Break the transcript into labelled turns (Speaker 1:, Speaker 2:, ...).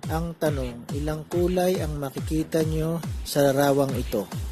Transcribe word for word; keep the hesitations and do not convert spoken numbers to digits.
Speaker 1: Ang tanong, ilang kulay ang makikita nyo sa larawang ito?